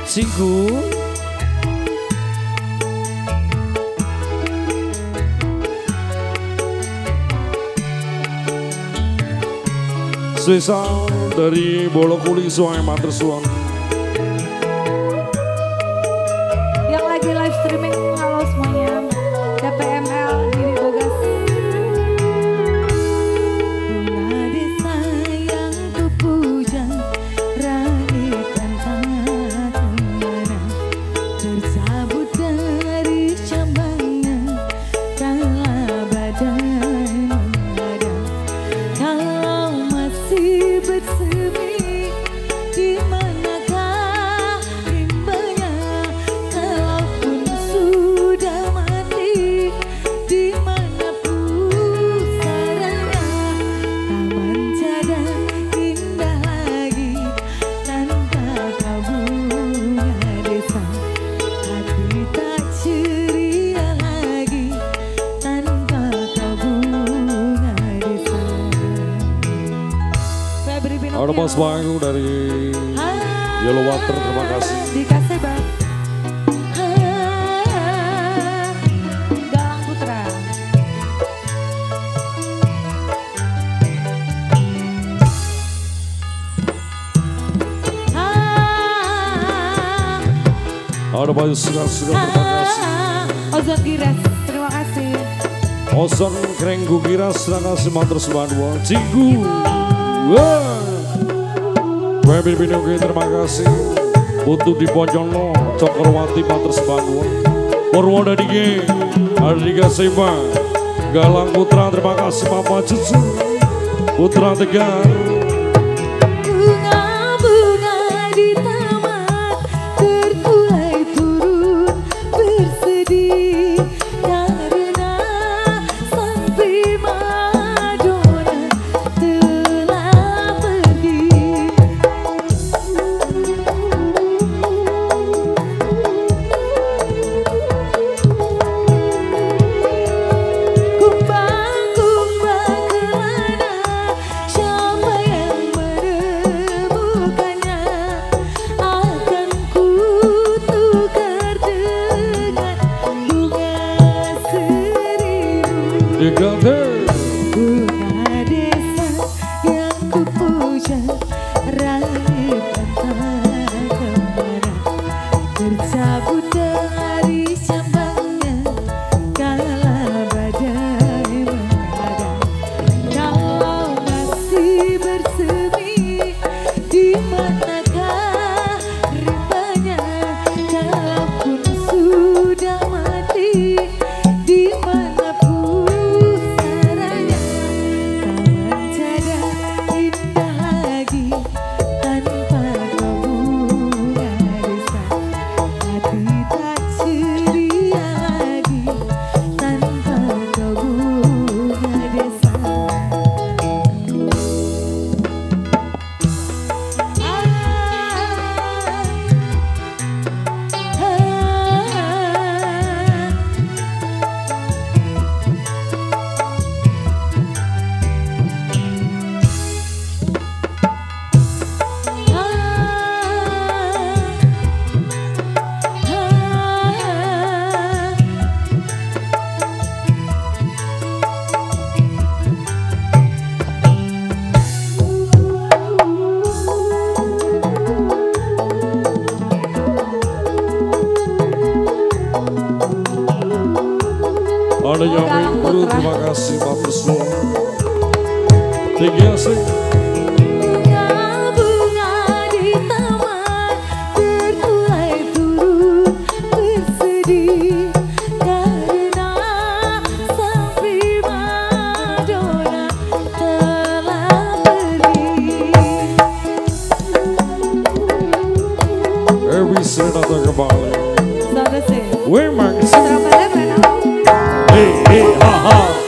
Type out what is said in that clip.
Cinggu. Spesial dari Bolokuli Sungai Mater Suang. Yang lagi live streaming, halo semuanya. DPML Diri Bogas. Bunga desa yang kupuja, raikan tangan, tercabut dari cambangnya, kala badai menghadang. Kalau masih bersemi, di manakah rimbanya? Kalaupun sudah mati, di mana pusaranya? Taman Jada indah lagi tanpa kau bunga desa. Hati tak ceria lagi tanpa kau bunga desa. Febri Pinocchio. Ada Mas Bayu dari Yellow Water, terima kasih. Dikasih bang. Galang Putra. Ada Bayu Sugar, terima kasih. Ozon Giras, terima kasih. Ozon Krenggu Giras, terima kasih. Mater Suang Cinggu. Baby Pinocchio, terima kasih. Untuk di Ponjono, Cokorwati, Mater Suang Purwodadi, Ardika Sema, Galang Putra, terima kasih. Papa Cucu, Putra Tegar. Bunga-bunga di taman terkulai turun bersedih karena sang primadona telah pergi. Kumbang-kumbang kemana, siapa yang menemukannya? Akan ku tukar dengan bunga seribu. Bunga desa yang kupuja, raikan kemana, tercabut dari cambangnya, kala badai menghadang. Kalau masih bersemi, di manakah rimbanya? Kalaupun sudah mati, di mana pusaranya? Taman Jada indah lagi tanpa kau bunga desa. Hati tak ceria lagi tanpa kau bunga desa. Ada yang Guru, terima kasih. Mater Suang. Tinggi asik. Bunga-bunga di taman terkulai turun bersedih karena sang primadona telah pergi. Bisa datang kembali. Sudah sih. Wemang. Selamat datang. Hey, hey, ha, ha.